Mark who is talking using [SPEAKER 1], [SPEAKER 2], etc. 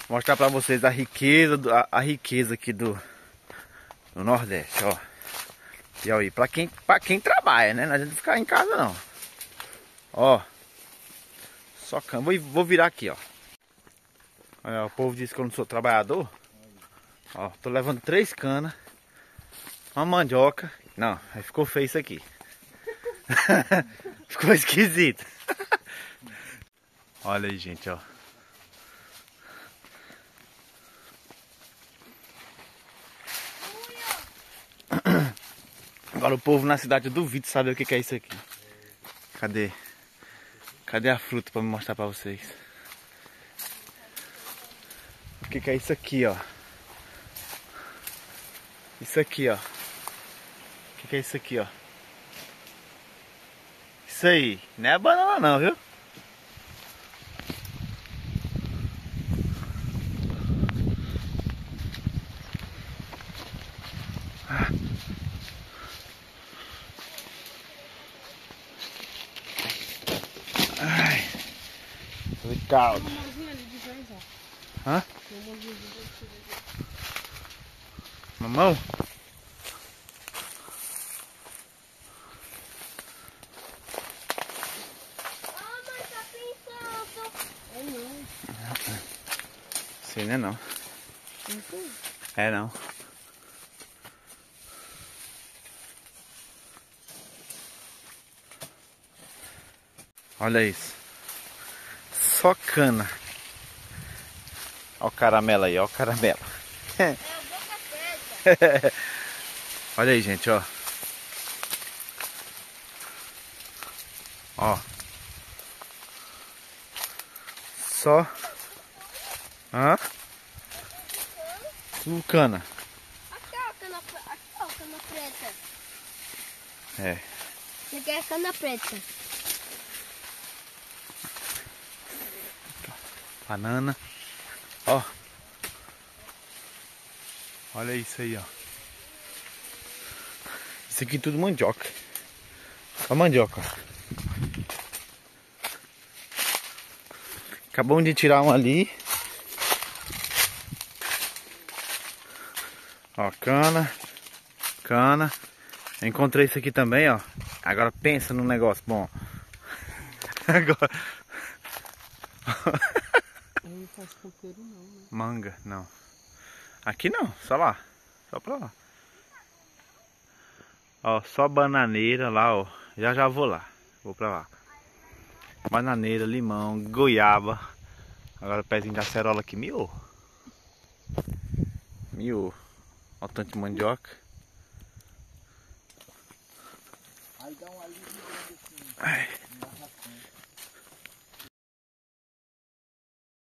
[SPEAKER 1] Mostrar pra vocês a riqueza, a riqueza aqui do Nordeste, ó. E aí, pra quem trabalha, né? Não adianta ficar em casa não. Ó. Só cana. Vou virar aqui, ó. Olha, o povo diz que eu não sou trabalhador. Ó, tô levando 3 canas. Uma mandioca. Não, aí ficou feio isso aqui. Ficou esquisito. Olha aí, gente, ó. Agora o povo na cidade, eu duvido saber o que é isso aqui. Cadê? Cadê a fruta pra me mostrar pra vocês? O que é isso aqui, ó? Isso aqui, ó. O que é isso aqui, ó? Isso aí. Não é banana não, viu? Ai. Muito caldo. Hã? Mamão? Sei, né não. É não. Olha isso. Só cana. Olha o caramelo aí, olha o caramelo.
[SPEAKER 2] É a boca preta.
[SPEAKER 1] Olha aí, gente, ó. Ó. Só. Hã? Tudo cana.
[SPEAKER 2] Aqui ó, cana preta.
[SPEAKER 1] É.
[SPEAKER 2] Isso aqui é cana preta.
[SPEAKER 1] Banana. Ó. Olha isso aí, ó. Isso aqui tudo mandioca. Olha a mandioca. Acabamos de tirar um ali. Ó, cana. Cana. Eu encontrei isso aqui também, ó. Agora pensa num negócio bom. Agora.
[SPEAKER 3] Não faz coqueiro não, né?
[SPEAKER 1] Manga, não. Aqui não, só lá. Só pra lá. Ó, só bananeira lá, ó. Já vou lá. Vou pra lá. Bananeira, limão, goiaba. Agora o pezinho de acerola aqui miou. Miou. Ó o tanto de mandioca.
[SPEAKER 3] Aí dá uma ali assim.
[SPEAKER 1] Ai.